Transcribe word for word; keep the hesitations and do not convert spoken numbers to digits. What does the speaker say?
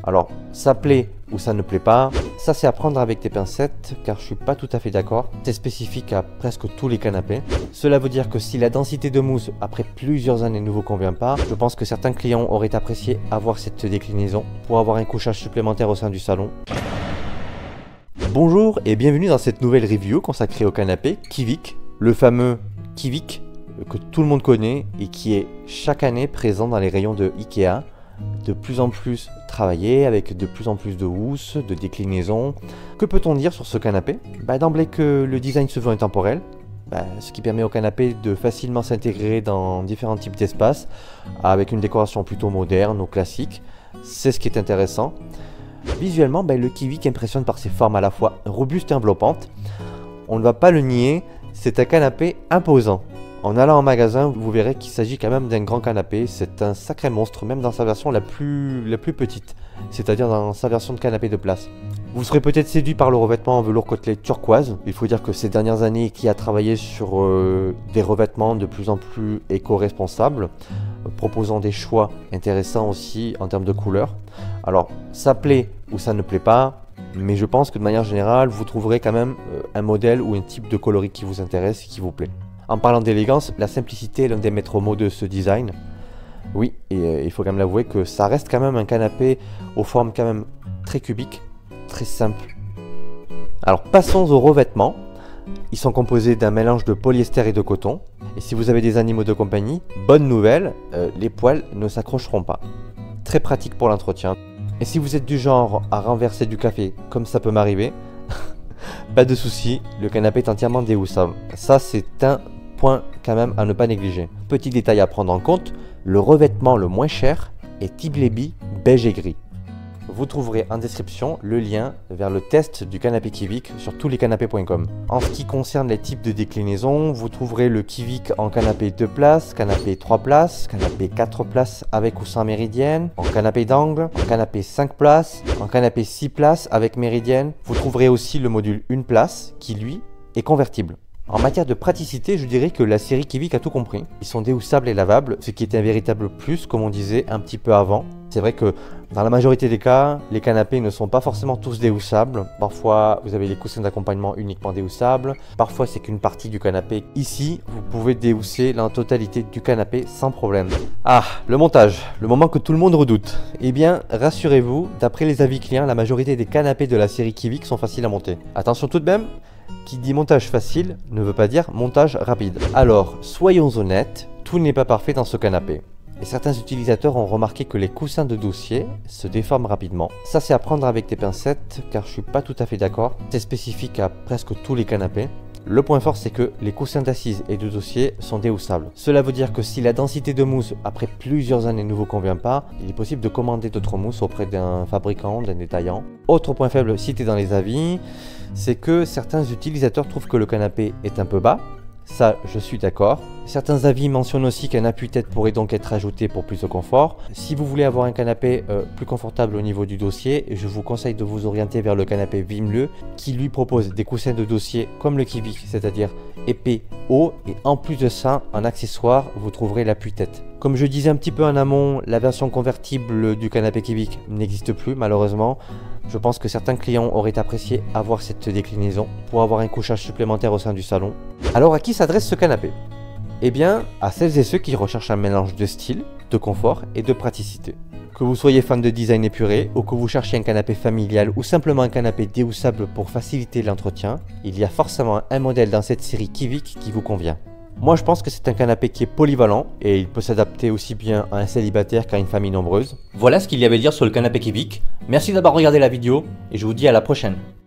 Alors, ça plaît ou ça ne plaît pas, ça c'est à prendre avec des pincettes car je suis pas tout à fait d'accord. C'est spécifique à presque tous les canapés. Cela veut dire que si la densité de mousse après plusieurs années ne vous convient pas, je pense que certains clients auraient apprécié avoir cette déclinaison pour avoir un couchage supplémentaire au sein du salon. Bonjour et bienvenue dans cette nouvelle review consacrée au canapé Kivik, le fameux Kivik que tout le monde connaît et qui est chaque année présent dans les rayons de Ikea, de plus en plus travaillé avec de plus en plus de housses, de déclinaisons. Que peut-on dire sur ce canapé? Bah, d'emblée que le design se veut intemporel, bah, ce qui permet au canapé de facilement s'intégrer dans différents types d'espaces avec une décoration plutôt moderne ou classique. C'est ce qui est intéressant. Visuellement, bah, le Kivik impressionne par ses formes à la fois robustes et enveloppantes. On ne va pas le nier, c'est un canapé imposant. En allant en magasin, vous verrez qu'il s'agit quand même d'un grand canapé. C'est un sacré monstre, même dans sa version la plus, la plus petite, c'est-à-dire dans sa version de canapé de place. Vous serez peut-être séduit par le revêtement en velours côtelé turquoise. Il faut dire que ces dernières années, Ikea a travaillé sur euh, des revêtements de plus en plus éco-responsables, euh, proposant des choix intéressants aussi en termes de couleurs. Alors, ça plaît ou ça ne plaît pas, mais je pense que de manière générale, vous trouverez quand même euh, un modèle ou un type de coloris qui vous intéresse et qui vous plaît. En parlant d'élégance, la simplicité est l'un des maîtres mots de ce design. Oui, et euh, il faut quand même l'avouer que ça reste quand même un canapé aux formes quand même très cubiques, très simples. Alors passons aux revêtements. Ils sont composés d'un mélange de polyester et de coton. Et si vous avez des animaux de compagnie, bonne nouvelle, euh, les poils ne s'accrocheront pas. Très pratique pour l'entretien. Et si vous êtes du genre à renverser du café, comme ça peut m'arriver, pas de souci, le canapé est entièrement déhoussable. Ça, c'est un point quand même à ne pas négliger. Petit détail à prendre en compte, le revêtement le moins cher est Tiblebi beige et gris. Vous trouverez en description le lien vers le test du canapé Kivik sur tous les canapés point com. En ce qui concerne les types de déclinaisons, vous trouverez le Kivik en canapé deux places, canapé trois places, canapé quatre places avec ou sans méridienne, en canapé d'angle, en canapé cinq places, en canapé six places avec méridienne. Vous trouverez aussi le module une place qui lui est convertible. En matière de praticité, je dirais que la série Kivik a tout compris. Ils sont déhoussables et lavables, ce qui est un véritable plus, comme on disait un petit peu avant. C'est vrai que dans la majorité des cas, les canapés ne sont pas forcément tous déhoussables. Parfois, vous avez les coussins d'accompagnement uniquement déhoussables. Parfois, c'est qu'une partie du canapé. Ici, vous pouvez déhousser la totalité du canapé sans problème. Ah, le montage, le moment que tout le monde redoute. Eh bien, rassurez-vous, d'après les avis clients, la majorité des canapés de la série Kivik sont faciles à monter. Attention tout de même, qui dit montage facile ne veut pas dire montage rapide. Alors, soyons honnêtes, tout n'est pas parfait dans ce canapé. Et certains utilisateurs ont remarqué que les coussins de dossier se déforment rapidement. Ça, c'est à prendre avec des pincettes car je suis pas tout à fait d'accord. C'est spécifique à presque tous les canapés. Le point fort, c'est que les coussins d'assises et de dossier sont déhoussables. Cela veut dire que si la densité de mousse après plusieurs années ne vous convient pas, il est possible de commander d'autres mousses auprès d'un fabricant, d'un détaillant. Autre point faible cité dans les avis, c'est que certains utilisateurs trouvent que le canapé est un peu bas. Ça, je suis d'accord. Certains avis mentionnent aussi qu'un appuie-tête pourrait donc être ajouté pour plus de confort. Si vous voulez avoir un canapé euh, plus confortable au niveau du dossier, je vous conseille de vous orienter vers le canapé Vimle, qui lui propose des coussins de dossier comme le Kivik, c'est-à-dire épais, haut, et en plus de ça, en accessoire, vous trouverez l'appuie-tête. Comme je disais un petit peu en amont, la version convertible du canapé Kivik n'existe plus malheureusement. Je pense que certains clients auraient apprécié avoir cette déclinaison pour avoir un couchage supplémentaire au sein du salon. Alors à qui s'adresse ce canapé? Eh bien, à celles et ceux qui recherchent un mélange de style, de confort et de praticité. Que vous soyez fan de design épuré ou que vous cherchiez un canapé familial ou simplement un canapé déhoussable pour faciliter l'entretien, il y a forcément un modèle dans cette série Kivik qui vous convient. Moi je pense que c'est un canapé qui est polyvalent et il peut s'adapter aussi bien à un célibataire qu'à une famille nombreuse. Voilà ce qu'il y avait à dire sur le canapé Kivik. Merci d'avoir regardé la vidéo et je vous dis à la prochaine.